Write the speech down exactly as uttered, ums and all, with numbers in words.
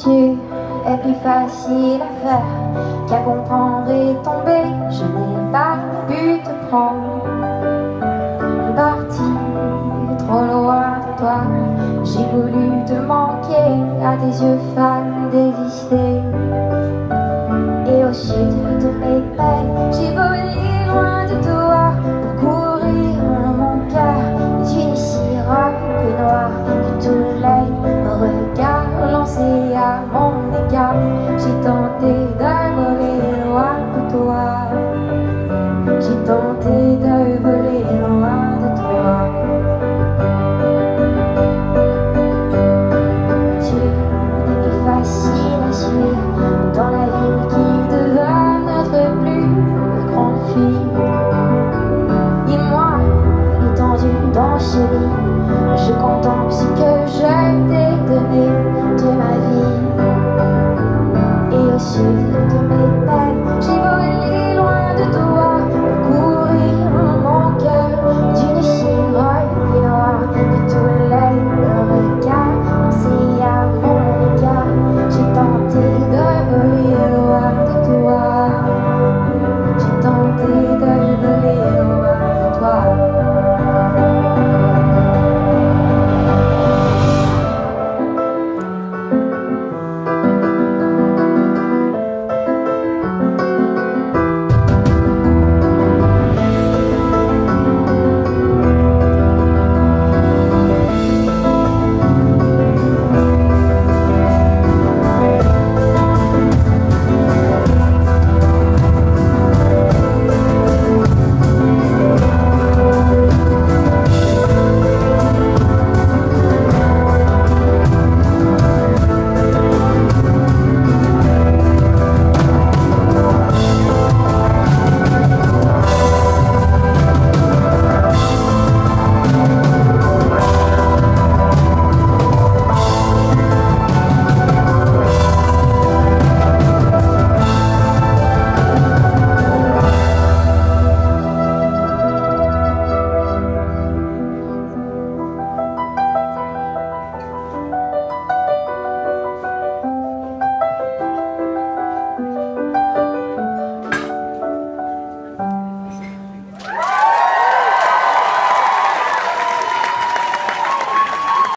Tu es plus facile à faire qu'à comprendre et tomber. Je n'ai pas pu te prendre. Parti trop loin de toi, j'ai voulu te manquer, à tes yeux fans d'exister. Et au sud de mes peines, j'ai volé loin de toi pour courir mon cœur. Et tu n'iras que noir, que tout l'aide me regarde lancé à mon égard. J'ai tenté de voler loin de toi. J'ai tenté de voler loin de toi. Tu n'es plus facile à suivre dans la ville qui devint notre plus grande fuite. Et moi, étendu dans ce lit, je contemple ce que je t'ai donné de ma vie. Et au sud de mes peines,